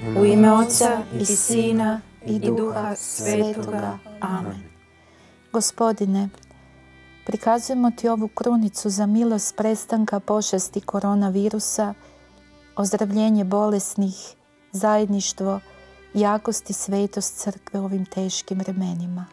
U ime Oca i Sina i Duha Svetoga. Amen. Gospodine, prikazujemo Ti ovu krunicu za milost prestanka pošasti koronavirusa, ozdravljenje bolesnih, zajedništvo, jakost i svetost crkve u ovim teškim vremenima.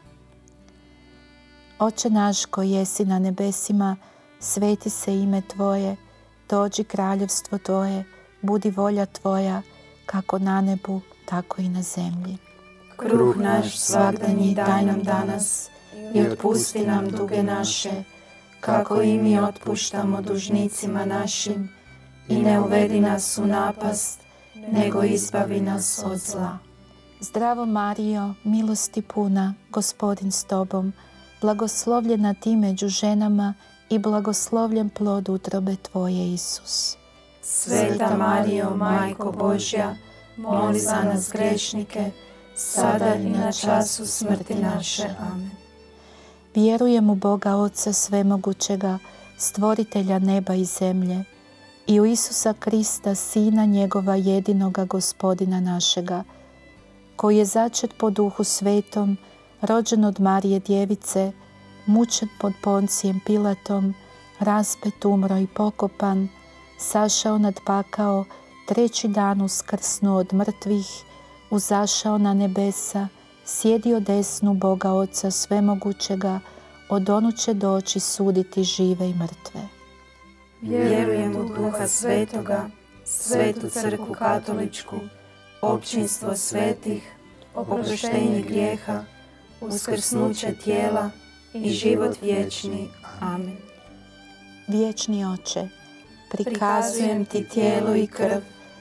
Oče naš koji jesi na nebesima, sveti se ime Tvoje, dođi kraljevstvo Tvoje, budi volja Tvoja, kako na nebu, tako i na zemlji. Kruh naš svagdanji daj nam danas i otpusti nam duge naše, kako i mi otpuštamo dužnicima našim, i ne uvedi nas u napast, nego izbavi nas od zla. Zdravo Marijo, milosti puna, Gospodin s Tobom, blagoslovljena Ti među ženama i blagoslovljen plod utrobe Tvoje, Isus. Sveta Marijo, Majko Božja, moli za nas grešnike, sada i na času smrti naše. Amen. Vjerujem u Boga Oca Svemogućega, stvoritelja neba i zemlje, i u Isusa Krista, Sina njegova jedinoga, Gospodina našega, koji je začet po Duhu Svetom, rođen od Marije Djevice, mučen pod Poncijem Pilatom, raspet, umro i pokopan, sašao nad pakao, treći dan uskrsnuo od mrtvih, uzašao na nebesa, sjedio desnu Boga Oca Svemogućega, odonud će doći suditi žive i mrtve. Vjerujem u Duha Svetoga, Svetu Crkvu Katoličku, općinstvo svetih, oproštenje grijeha, uskrsnuće tijela i život vječni. Amen. Vječni Oče, Prikazujem Ti tijelo i krv,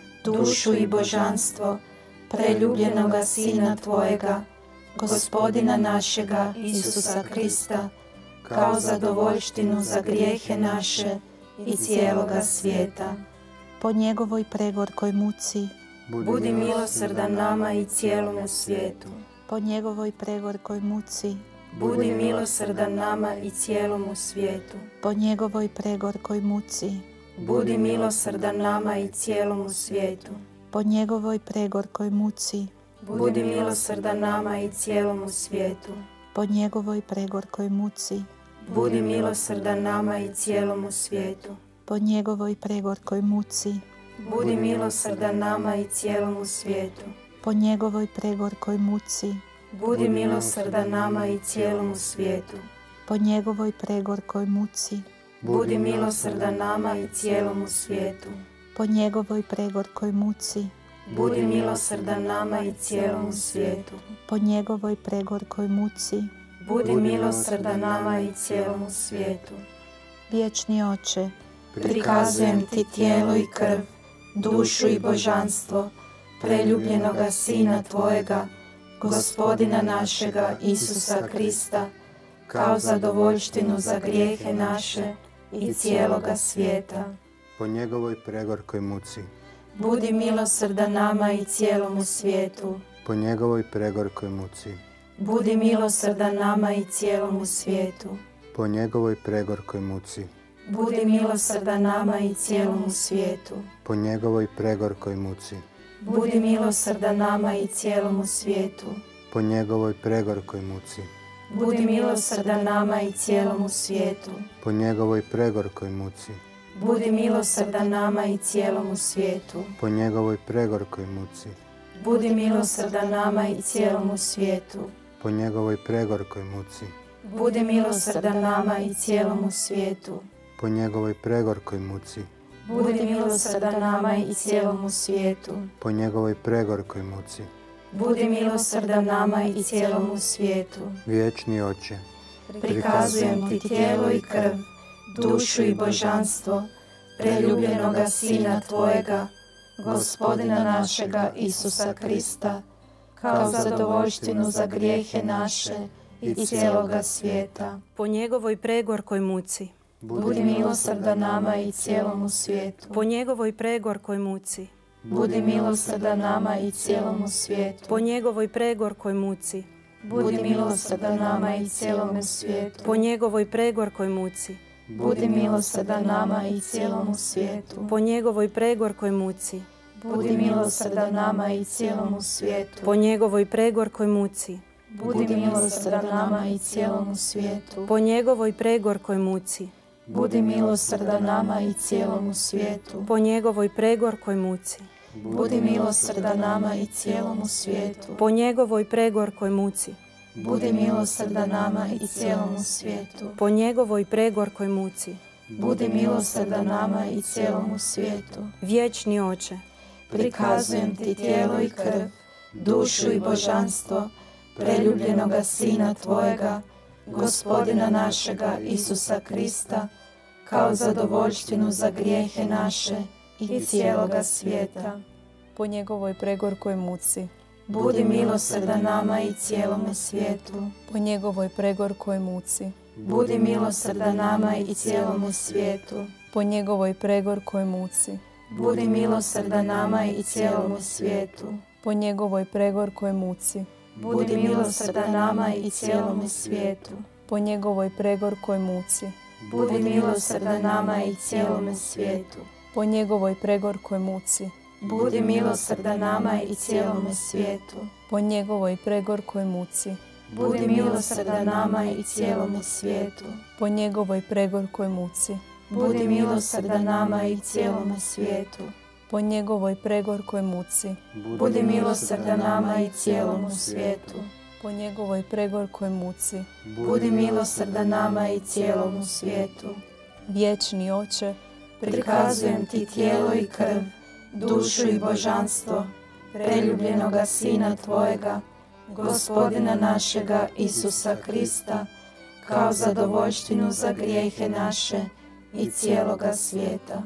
dušu i božanstvo preljubljenoga Sina Tvojega, Gospodina našega Isusa Krista, kao zadovoljštinu za grijehe naše i cijeloga svijeta. po njegovoj pregorkoj muci, Budi milosrdan nama i cijelomu svijetu. po njegovoj pregorkoj muci, Budi milosrdan nama i cijelomu svijetu. po njegovoj pregorkoj muci, Budi milosrdan nama i cijelomu svijetu. po njegovoj pregorkoj muci, Budi milosrdan nama i cijelomu svijetu. po njegovoj pregorkoj muci, Budi milosrdan nama i cijelomu svijetu. po njegovoj pregorkoj muci, Budi milosrdan nama i cijelomu svijetu. po njegovoj pregorkoj muci, Budi milosrdan nama i cijelomu svijetu. po njegovoj pregorkoj muci, Budi milosrdan nama i cijelomu svijetu. po njegovoj pregorkoj muci, Budi milosrdan nama i cijelomu svijetu. po njegovoj pregorkoj muci. Budi milosrdan nama i cijelomu svijetu. Vječni Oče, Prikazujem Ti tijelo i krv, dušu i božanstvo preljubljenoga Sina Tvojega, Gospodina našega Isusa Krista, kao zadovoljštinu za grijehe naše i cijeloga svijeta. po njegovoj pregorkoj muci, Budi milosrdan nama i cijelomu svijetu. po njegovoj pregorkoj muci, Budi milosrdan nama i cijelomu svijetu. po njegovoj pregorkoj muci, Budi milosrdan nama i cijelomu svijetu. po njegovoj pregorkoj muci, Budi milosrdan nama i cijelomu svijetu. po njegovoj pregorkoj muci, Budi milosrdan nama i cijelomu svijetu. po njegovoj pregorkoj muci, Budi milosrdan nama i cijelomu svijetu. po njegovoj pregorkoj muci, Budi milosrdan nama i cijelomu svijetu. po njegovoj pregorkoj muci, Budi milosrdan nama i cijelomu svijetu. po njegovoj pregorkoj muci, Budi milosrdan nama i cijelomu svijetu. po njegovoj pregorkoj muci. Budi milosrdan nama i cijelomu svijetu. Vječni Oče, Prikazujem Ti tijelo i krv, dušu i božanstvo preljubljenoga Sina Tvojega, Gospodina našega Isusa Krista, kao zadovoljštinu za grijehe naše i cijeloga svijeta. Po njegovoj pregorkoj muci, Budi milosrdan nama i cijelomu svijetu. po njegovoj pregorkoj muci, Budi milosrdan nama i cijelomu svijetu. po njegovoj pregorkoj muci, Budi milosrdan nama i cijelomu svijetu. po njegovoj pregorkoj muci, Budi milosrdan nama i cijelomu svijetu. po njegovoj pregorkoj muci, Budi milosrdan nama i cijelomu svijetu. po njegovoj pregorkoj muci, Budi milosrdan nama i cijelomu svijetu. po njegovoj pregorkoj muci, Budi milosrdan nama i cijelomu svijetu. po njegovoj pregorkoj muci, Budi milosrdan nama i cijelomu svijetu. po njegovoj pregorkoj muci, Budi milosrdan nama i cijelomu svijetu. po njegovoj pregorkoj muci. Budi milosrdan nama i cijelomu svijetu. Vječni Oče, Prikazujem ti tijelo i krv, dušu i božanstvo preljubljenoga Sina Tvojega, Gospodina našega Isusa Krista, kao zadovoljštinu za grijehe naše i cijeloga svijeta. po njegovoj pregorkoj muci, Budi milosrdan nama i cijelome svijetu. po njegovoj pregorkoj muci, Budi milosrdan nama i cijelome svijetu. po njegovoj pregorkoj muci, Budi milosrdan nama i cijelome svijetu. po njegovoj pregorkoj muci, Budi milosrdan nama i cijelome svijetu. po njegovoj pregorkoj muci, Budi milosrdan nama i cijelome svijetu. po njegovoj pregorkoj muci, Budi milosrdan nama i cijelome svijetu. po njegovoj pregorkoj muci, Budi milosrdan nama i cijelome svijetu. po njegovoj pregorkoj muci, Budi milosrdan nama i cijelome svijetu. po njegovoj pregorkoj muci, Budi milosrdan nama i cijelomu svijetu. po njegovoj pregorkoj muci. Budi milosrdan nama i cijelomu svijetu. Vječni Oče, Prikazujem ti tijelo i krv, dušu i božanstvo preljubljenoga Sina Tvojega, Gospodina našega Isusa Krista, kao zadovoljštinu za grijehe naše i cijeloga svijeta.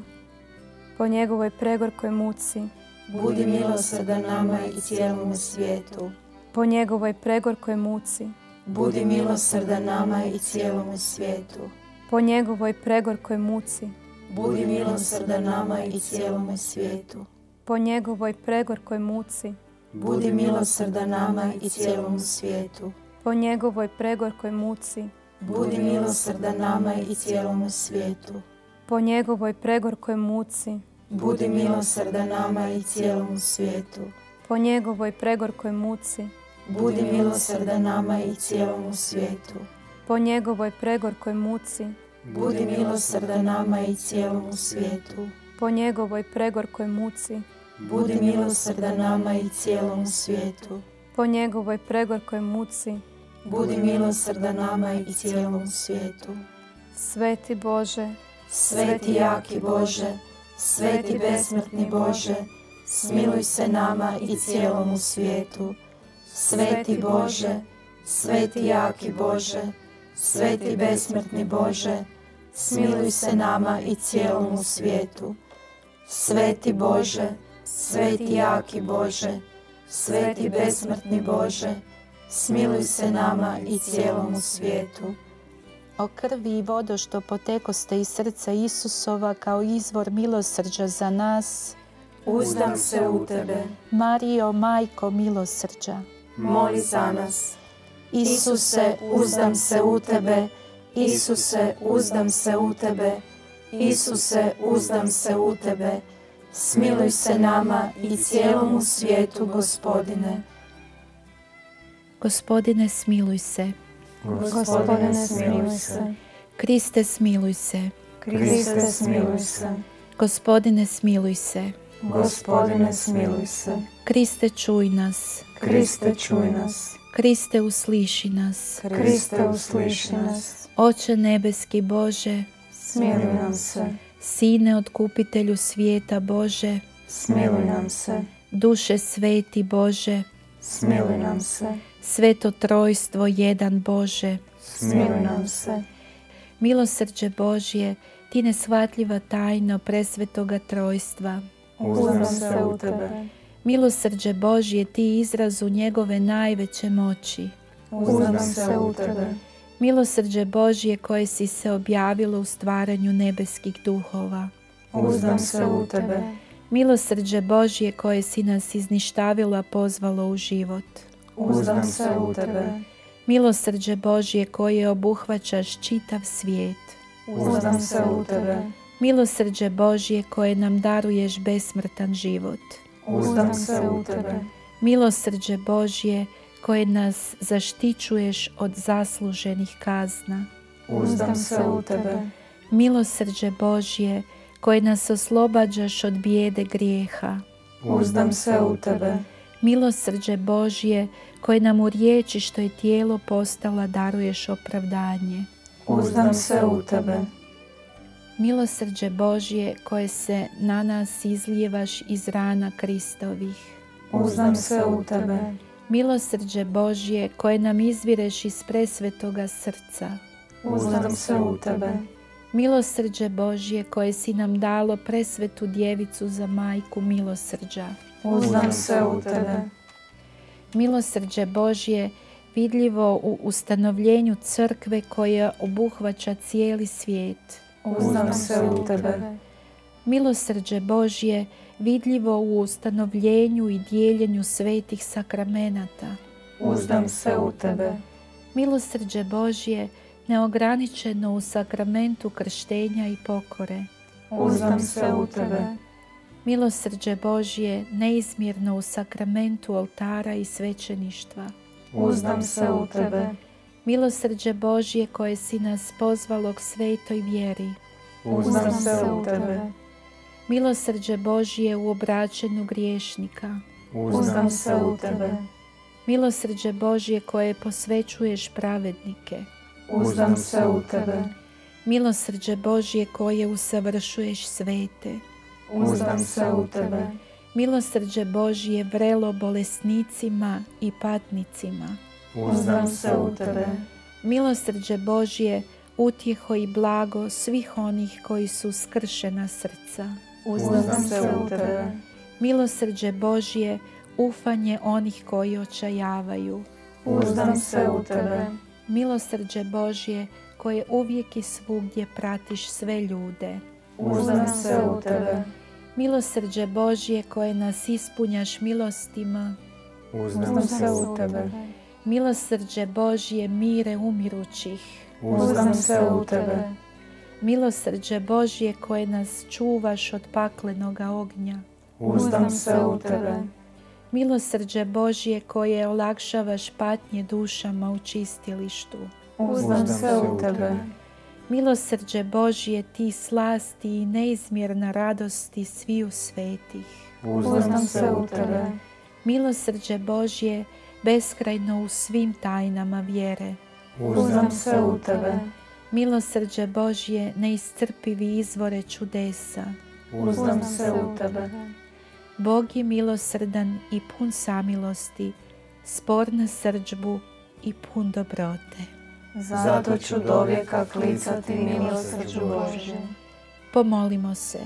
po njegovoj pregorkoj muci, Budi milosrdan nama i cijelome svijetu. po njegovoj pregorkoj muci, Budi milosrdan nama i cijelome svijetu. po njegovoj pregorkoj muci, Budi milosrdan nama i cijelome svijetu. po njegovoj pregorkoj muci, Budi milosrdan nama i cijelom svijetu. po njegovoj pregorkoj muci, Budi milosrdan nama i cijelom svijetu. po njegovoj pregorkoj muci, Budi milosrdan nama i cijelom svijetu. po njegovoj pregorkoj muci, Budi milosrdan nama i cijelom svijetu. po njegovoj pregorkoj muci, Budi milosrdan nama i cijelom svijetu. po njegovoj pregorkoj muci, Budi milosrdan nama i cijelom svijetu. po njegovoj pregorkoj muci. Budi milosrdan nama i cijelom svijetu. Sveti Bože, Sveti jaki Bože, sveti besmrtni Bože, smiluj se nama i cijelomu svijetu. Sveti Bože, sveti jaki Bože, sveti besmrtni Bože, smiluj se nama i cijelomu svijetu. Sveti Bože, sveti jaki Bože, sveti besmrtni Bože, smiluj se nama i cijelomu svijetu. O krvi i vodo što potekoste iz srca Isusova kao izvor milosrđa za nas, Uzdam se u Tebe, Marijo, majko milosrđa. moli za nas. Isuse, uzdam se u Tebe, Isuse, uzdam se u Tebe, Isuse, uzdam se u Tebe, smiluj se nama i cijelomu svijetu, Gospodine. Gospodine, smiluj se. Gospodine, smiluj se. Kriste, smiluj se. Kriste, smiluj se. Gospodine, smiluj se. Gospodine, smiluj se. Kriste, čuj nas. Kriste, čuj nas. Kriste, usliši nas. Kriste, usliši nas. Oče nebeski Bože, Smiluj nam se. Sine otkupitelju svijeta Bože, Smiluj nam se. Duše sveti Bože, Smiluj nam se. Sveto trojstvo jedan Bože, Smiluj nam se. milosrđe Božje, ti neshvatljiva tajno presvetoga trojstva. Uzdam se u Tebe. Milosrđe Božje, ti izrazu njegove najveće moći. Uzdam se u Tebe. Milosrđe Božje koje si se objavilo u stvaranju nebeskih duhova. Uzdam se u Tebe. Milosrđe Božje koje si nas izništavilo, a pozvalo u život. Uzdam se u Tebe. Milosrđe Božje koje obuhvaćaš čitav svijet. Uzdam se u Tebe. Milosrđe Božje koje nam daruješ besmrtan život. Uzdam se u tebe. Milosrđe Božje, koje nas zaštićuješ od zasluženih kazna. Uzdam se u tebe. Milosrđe Božje, koje nas oslobađaš od bijede grijeha. Uzdam se u tebe. Milosrđe Božje, koje nam u riječi što je tijelo postala daruješ opravdanje. Uzdam se u tebe. Milosrđe Božje, koje se na nas izlijevaš iz rana Kristovih. Uzdam se u tebe. Milosrđe Božje, koje nam izvireš iz presvetoga srca. Uzdam se u tebe. Milosrđe Božje, koje si nam dalo presvetu djevicu za majku milosrđa. Uzdam se u tebe. Milosrđe Božje, vidljivo u ustanovljenju crkve koja obuhvaća cijeli svijet. Uzdam se u tebe. Milosrđe Božje, vidljivo u ustanovljenju i dijeljenju svetih sakramenata. Uzdam se u tebe. Milosrđe Božje, neograničeno u sakramentu krštenja i pokore. Uzdam se u tebe. Milosrđe Božje, neizmjerno u sakramentu oltara i svećeništva. Uzdam se u tebe. Milosrđe Božje, koje si nas pozvalo k svetoj vjeri. Uzdam se u tebe. Milosrđe Božje u obraćenju griješnika. Uzdam se u tebe. Milosrđe Božje, koje posvećuješ pravednike. Uzdam se u tebe. Milosrđe Božje, koje usavršuješ svete. Uzdam se u tebe. Milosrđe Božje, vrelo bolesnicima i patnicima. Uzdam se u tebe. Milosrđe Božje, utjeho i blago svih onih koji su skršena srca. Uzdam se u tebe. Milosrđe Božje, ufanje onih koji očajavaju. Uzdam se u tebe. Milosrđe Božje, koje uvijek i svugdje pratiš sve ljude. Uzdam se u tebe. Milosrđe Božje, koje nas ispunjaš milostima. Uzdam se u tebe. Milosrđe Božje, mire umirućih. Uzdam se u tebe. Milosrđe Božje, koje nas čuvaš od paklenoga ognja. Uzdam se u tebe. Milosrđe Božje, koje olakšavaš patnje dušama u čistilištu. Uzdam se u tebe. Milosrđe Božje, ti slasti i neizmjerna radosti sviju svetih. Uzdam se u tebe. Milosrđe Božje, beskrajno u svim tajnama vjere. Uzdam se u tebe. Milosrđe Božje, neiscrpivi izvore čudesa. Uzdam se u tebe. Bog je milosrdan i pun samilosti, spor na srdžbu i pun dobrote. Zato ću dovijeka klicati milosrđu Božje. Pomolimo se.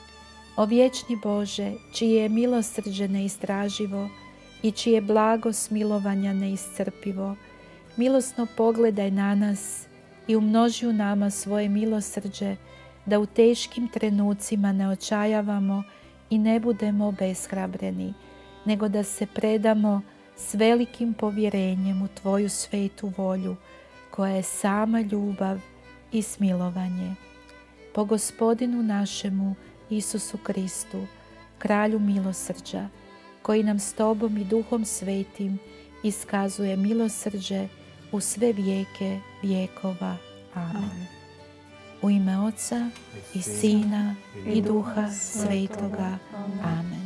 O vječni Bože, čije je milosrđe neistraživo i čije blago smilovanja neiscrpivo, milosno pogledaj na nas i umnoži u nama svoje milosrđe, da u teškim trenucima ne očajavamo i ne budemo obeshrabreni, nego da se predamo s velikim povjerenjem u Tvoju svetu volju, koja je sama ljubav i smilovanje. Po Gospodinu našemu Isusu Kristu, Kralju milosrđa, koji nam s Tobom i Duhom Svetim iskazuje milosrđe u sve vijeke vjekova. Amen. U ime Oca i Sina i Duha Svetoga. Amen.